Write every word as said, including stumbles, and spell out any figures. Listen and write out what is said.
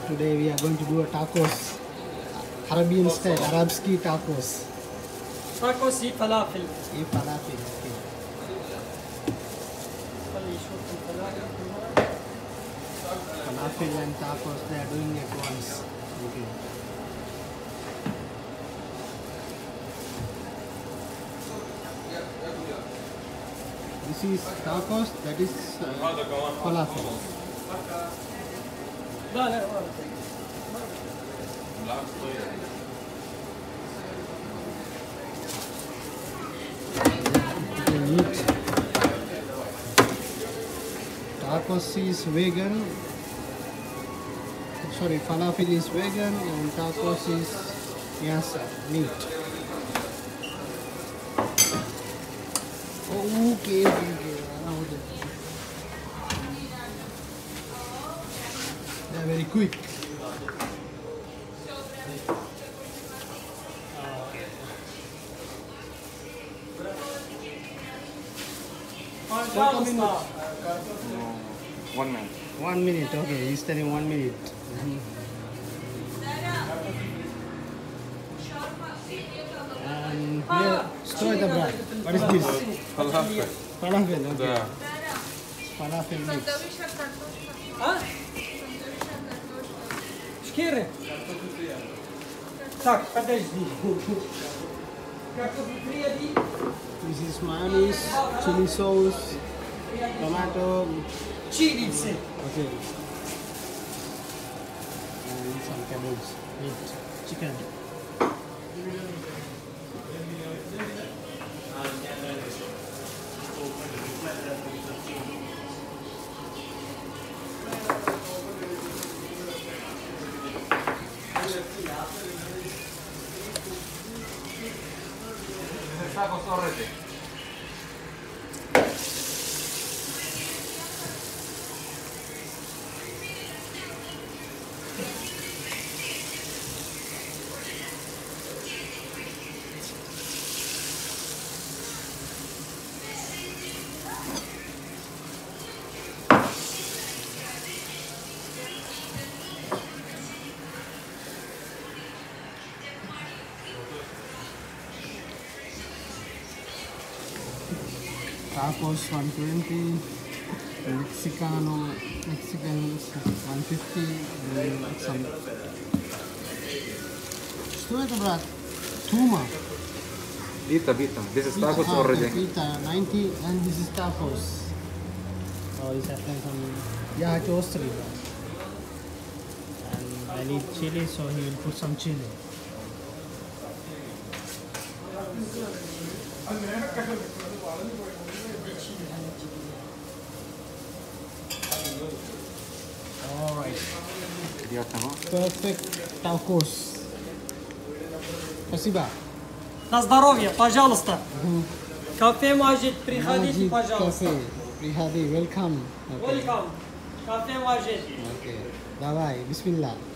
Today we are going to do a tacos, Arabian style, Arabski tacos. Tacos y falafel. A falafel, okay. Falafel and tacos, they are doing at once. Okay. This is tacos, that is uh, falafel. لا لا Meat. Tacos is vegan. Sorry, falafel is vegan and tacos is yes meat. Oh, okay, okay. They are very quick. Пожалуйста. One minute. One minute, okay, he's telling one minute. And here, stir the bread. What is this? Falafel. Falafel, okay. Да. Falafel mix. А? Шкиры? Так, подожди. Картофель фри один. This is mayonnaise, chili sauce, tomato, Чили все. okay. And some cabbage, meat, chicken. Tacos already. Tacos one twenty, Mexicano, Mexicans one fifty, and some. Stir the bread. Tuma. Pita, pita. This is tacos Ah, already. Pita ninety, and this is tacos. Oh, he's applying some yeah toastery. And I need chili, so he will put some chili. All right. Perfect tacos. Спасибо. На здоровье, пожалуйста. Кафе Маджид, приходите, Majid пожалуйста. Cafe. Приходи, welcome. Okay. Welcome. Кафе Маджид. Okay. Давай, бисмилlah.